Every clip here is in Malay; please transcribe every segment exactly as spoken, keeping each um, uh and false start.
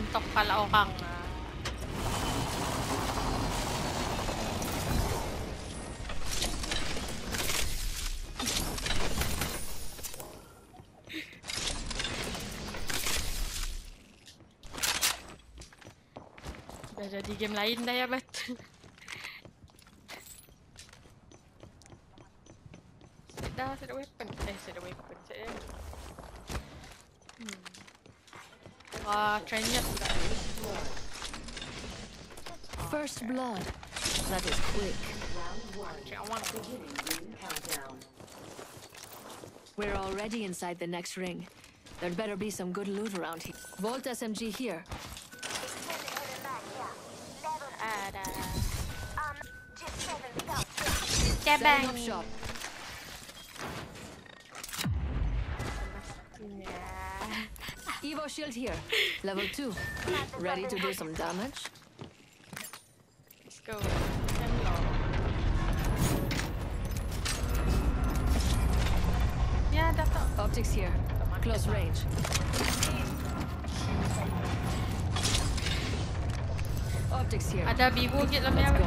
mentok pala orang. Dah jadi game lain dah ya, Bet. Dah set weapon. Eh, set weapon. Set Hmm. Wah, trennya sudah. First blood. That is quick. We're already inside the next ring. There'd better be some good loot around here. Volt S M G here. Ada. Setting up shop. Evo shield here. Level two. Ready to do some damage? Let's go. Yeah, that's all. Optics here. Close range. Optics here. Ada Vivo get dalam Let's ya. go.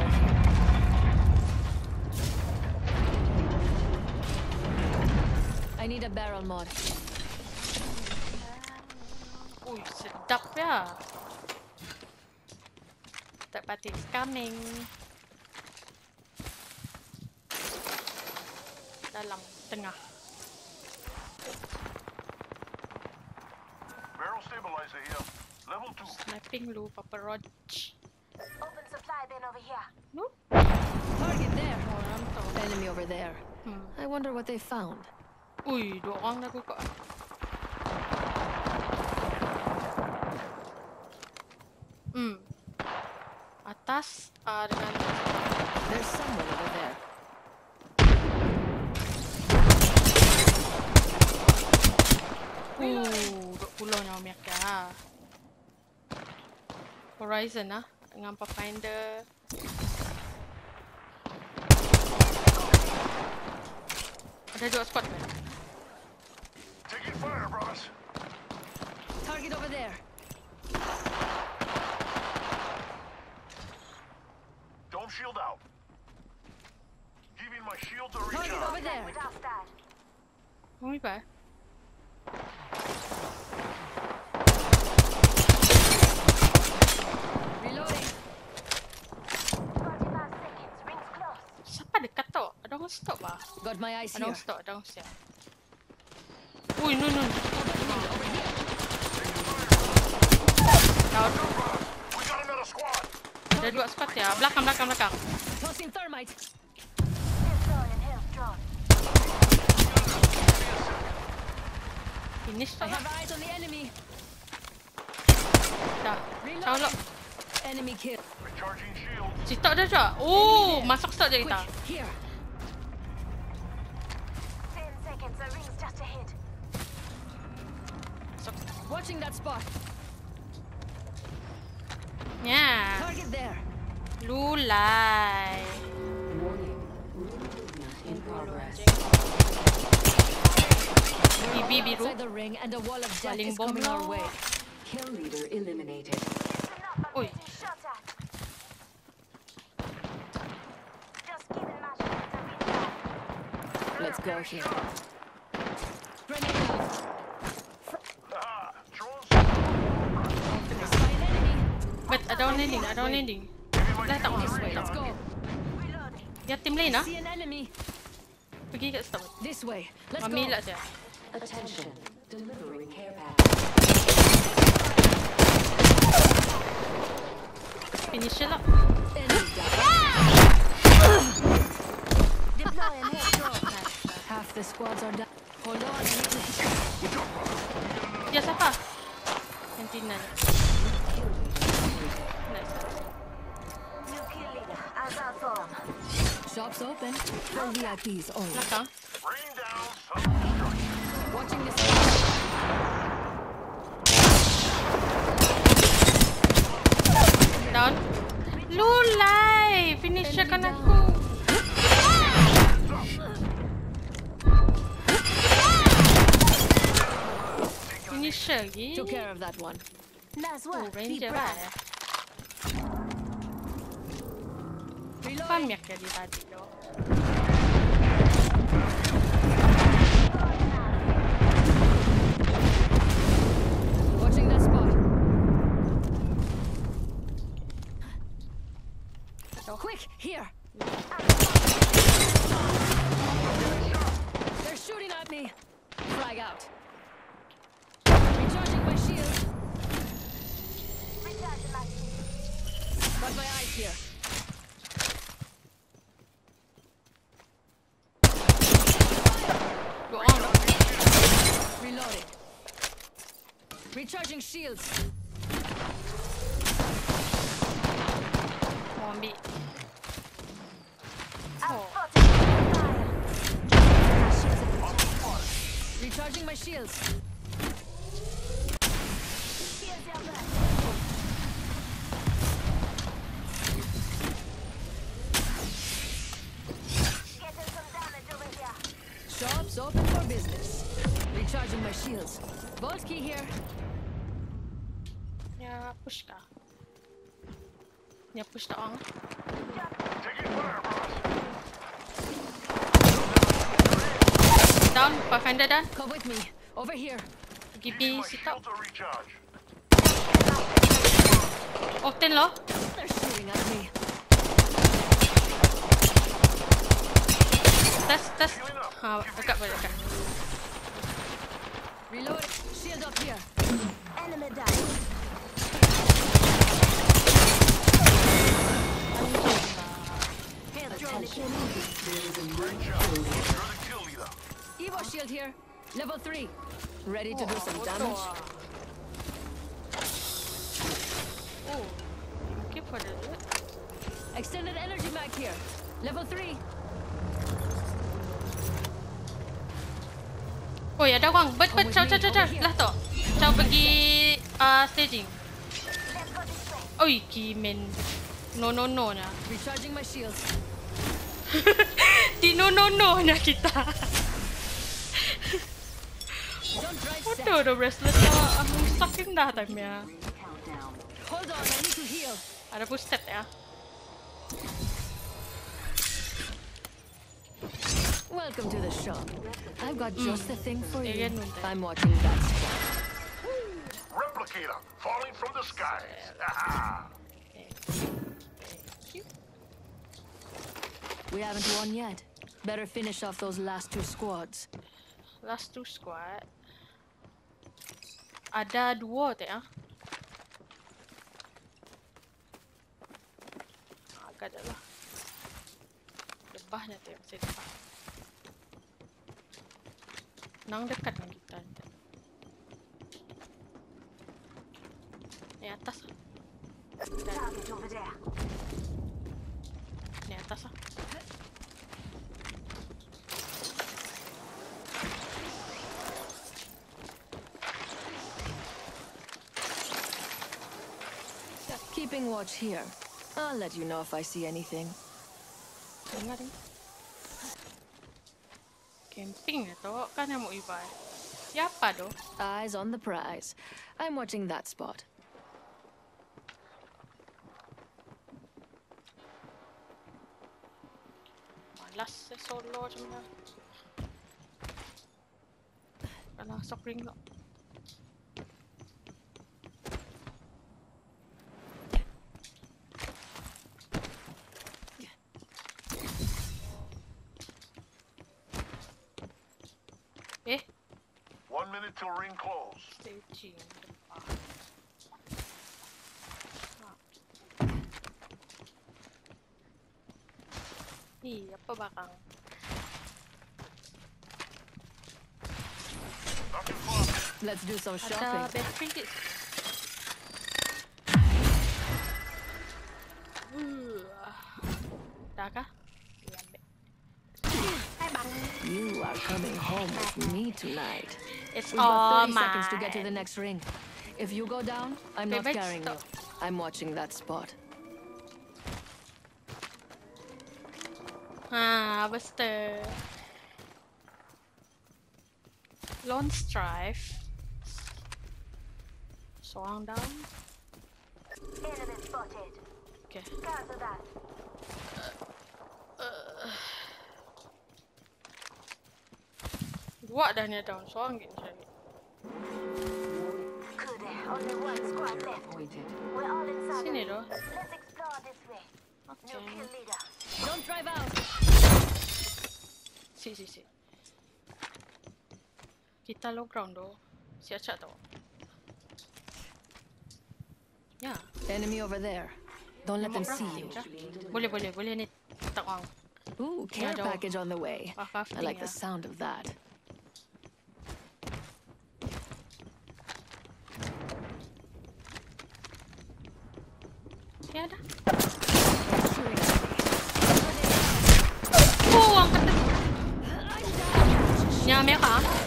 I need a barrel mod. Ui, sedap ya. Third party is coming. Dalam tengah. Barrel stabilizer here. Level two. Sniping lu, Papa Roach. Open supply bin over here. Nope. Target there. Orang tu. Enemy over there. Hmm. I wonder what they found. Ui, dua orang dah kukuk. Hmm. Atas uh, dengan There's someone over there. Uh, dua puluh nyawa mereka. Horizon ah, dengan Pathfinder. Ada dua squad kan? Taking fire, boss. Target over there. Don't shield out. Giving my shield to Target recharge. over there. Without that. Mau ni apa? Reloading. forty-five seconds. Rings close. Siapa dekat tu? Ada orang stop ah? Got my eyes Ada here. orang stop, ada orang siap. Ui, nun nun. Down. We got another squad. Ada dua squad ya. Belakang, belakang, belakang. Tossing thermite. Deploying health drone. Finish I tu lah. have eyes on the enemy. Dah. Ciao lo. Enemy kill. Recharging shield. Si tak dah tak? Oh, masak tak je Quick, kita. here. Ten seconds. The ring's just ahead. Watching that spot. Ya. Target there. Lulai. Bibi biru. Outside the ring and a wall of death Paling is coming bom our lo. way. Kill leader eliminated. Listen up. I'm Oi. getting shot at. Just giving my shield a recharge. Let's go here. Grenade out. Ah, drones. Spy an enemy. Bet, ada orang landing, ada orang landing. Dah tak This way, orang. let's go. Reloading. Ya tim lain ah. See an enemy. Pergi kat stop. This way. Let's Mami go. lah saya. Attention. Delivering care package. Finisher lah. Enemy down. Deploying health drone. Half the squads are down. Hold on, I need to hit. Ya siapa? Sentinel. Nice. New kill leader. As our form. Shops open for V I Ps only. Belakang. Rain down. Self-destruct. Watching this. Down. Lulai. Finisher kan aku. Finisher lagi. Took care of that one. Nice โอ้ work. เรน Be เจอร์ proud. อะ Reloading. Pamiyak ya di tadi tu. Watching that spot. Quick, here. They're shooting at me. Frag out. Recharging my shield. Recharging my Got my eyes here. Go on. Reloading. Recharging shields. Mau ambil. I'm Oh. spotted. Fire. My shields are recharged. Recharging my shields. Here's your blood. Getting some damage over here. Shops open for business. Recharging my shields. Vault key here. Ya push kah? Ya push tak orang. Taking fire, boss. Down, Pathfinder dah. Come with me. Over here. Pergi B Giving my sit up. shield to recharge. Octane lo. They're shooting at me. Test, test. Ha, dekat boleh dekat. Reload. Shield up here. Enemy down. Attention. There is a new Great job. You're the kill leader. Evo shield here. Level three. Ready to do Oh, some bodoh damage? ah. Oh, thank you for the loot. Extended energy mag here. Level three. Oh, ya ada orang. Bet, bet. Come Ciao, with ciao, me, ciao, ciao. over here. Lah tu. Ciao pergi uh, staging. Let's go this way. Oi, kimen. No, no, no nya. Recharging my shields. Di no, no, no nya kita. Don't drive set. Bodoh dah wrestler tu. Aku saking dah time ya. countdown. Hold on, I need to heal. Ada push step ya. Welcome to the shop. I've got just the thing for you. Ayan nun tayo. I'm watching that spot. Replicator falling from the sky. Aha. We haven't won yet. Better finish off those last two squads. Last two squad. Ada dua tu ya. Agak dah lah. Lebahnya tu yang saya depan. Nang dekat dengan kita nanti. Ni atas lah. Target over there. Ni atas lah. Keeping watch here. I'll let you know if I see anything. Dengar ni. Camping na to. Kan yang mau iba. Siapa tu? Eyes on the prize. I'm watching that spot. Malas saya solo macam mana. Kalau sok ring tak. Eh, One minute till ring close. staging depan. Ni apa barang? Knocking far. Let's do some Ada shopping. battery di. Uh, Dah kah? Ni ambil. You are coming home with me tonight. It's We've got all thirty seconds to get to the mine. next ring. If you go down, I'm not Babe, carrying you. stop. I'm watching that spot. Ha, betul. Lone Strife. Seorang down. Enemy spotted. Okay. Cancel that. Dua dah ni down. Seorang lagi cari. Good. Only one squad left. Appointed. We're all inside. Sini the- doh. Let's explore this way. New Okay. kill leader. Don't drive out. Si, si, si. Kita low ground doh. Siap-siap tau. Ya. Enemy over there. Don't let them Nampak see crafting you. kah? Boleh, boleh, boleh ni. Tak orang. Ooh, care jauh. package on the way. Ah, I crafting like ya. the sound of that. Ni ada. Shooting. Oh, angkat tu. Yang merah. Nice.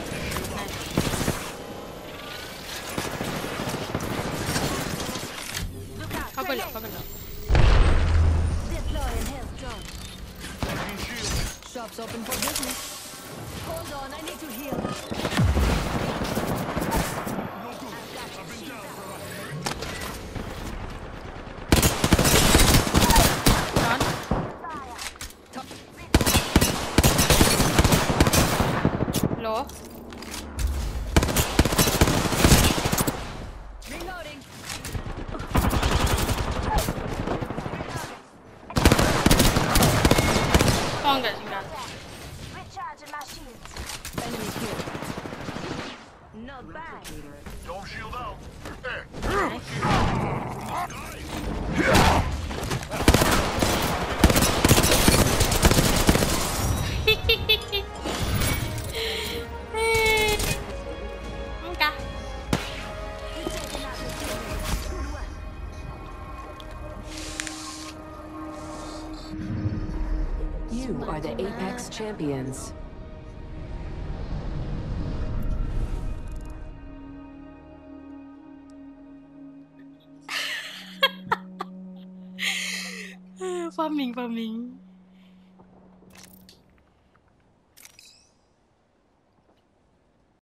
Look out. Cover lah, cover lah. Deploying health drone. Taking shield. Shop's open for business. Hold on, I need to heal. Down. Low. Reloading. Seorang kat tinggal. Recharging my shields. Enemy here. Not bad. Dome shield out. Eh. Enggak. You are the Apex champions. Farming, farming.